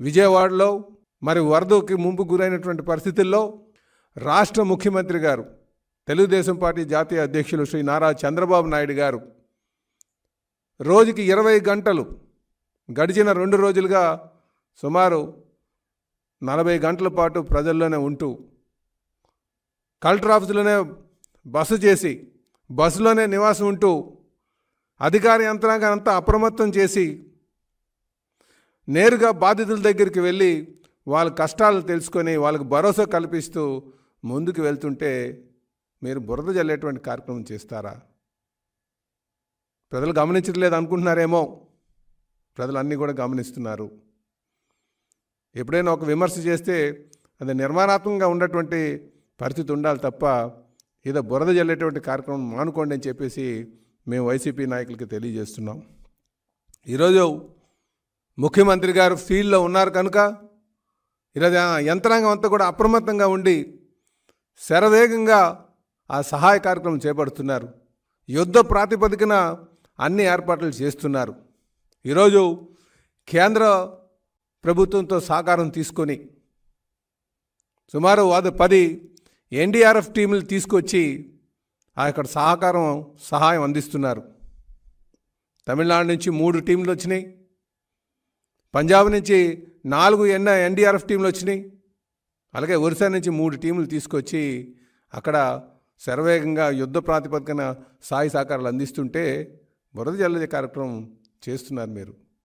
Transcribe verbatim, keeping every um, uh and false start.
విజయవాడలో మరి వరదకి ముంపు గురైనటువంటి పరిస్థితుల్లో రాష్ట్ర ముఖ్యమంత్రి గారు, తెలుగుదేశం పార్టీ జాతీయ అధ్యక్షులు శ్రీ నారా చంద్రబాబు నాయుడు గారు రోజుకి ఇరవై గంటలు గడిచిన రెండు రోజులుగా సుమారు నలభై గంటల పాటు ప్రజల్లోనే ఉంటూ కలెక్టర్ ఆఫీసులోనే బస చేసి బస్సులోనే నివాసం ఉంటూ అధికార యంత్రాంగాన్ని అంతా అప్రమత్తం చేసి నేరుగా బాధితుల దగ్గరికి వెళ్ళి వాళ్ళ కష్టాలు తెలుసుకొని వాళ్ళకు భరోసా కల్పిస్తూ ముందుకు వెళ్తుంటే మీరు బురద జల్లేటువంటి కార్యక్రమం చేస్తారా? ప్రజలు గమనించట్లేదు అనుకుంటున్నారేమో, ప్రజలు అన్నీ కూడా గమనిస్తున్నారు. ఎప్పుడైనా ఒక విమర్శ చేస్తే అది నిర్మాణాత్మకంగా ఉన్నటువంటి పరిస్థితి ఉండాలి తప్ప ఏదో బురద జల్లేటువంటి కార్యక్రమం మానుకోండి అని చెప్పేసి మేము వైసీపీ నాయకులకి తెలియజేస్తున్నాం. ఈరోజు ముఖ్యమంత్రి గారు ఫీల్డ్లో ఉన్నారు కనుక ఈరోజు యంత్రాంగం అంతా కూడా అప్రమత్తంగా ఉండి శరవేగంగా ఆ సహాయ కార్యక్రమం చేపడుతున్నారు. యుద్ధ ప్రాతిపదికన అన్ని ఏర్పాట్లు చేస్తున్నారు. ఈరోజు కేంద్ర ప్రభుత్వంతో సహకారం తీసుకొని సుమారు అది పది ఎన్డీఆర్ఎఫ్ టీములు తీసుకొచ్చి అక్కడ సహకారం సహాయం అందిస్తున్నారు. తమిళనాడు నుంచి మూడు టీంలు వచ్చినాయి, పంజాబ్ నుంచి నాలుగు ఎన్ ఎన్డీఆర్ఎఫ్ టీంలు వచ్చినాయి, అలాగే ఒరిస్సా నుంచి మూడు టీములు తీసుకొచ్చి అక్కడ శరవేగంగా యుద్ధ ప్రాతిపదికన సాయి సహకారాలు అందిస్తుంటే బురద జల్లే కార్యక్రమం చేస్తున్నారు మీరు.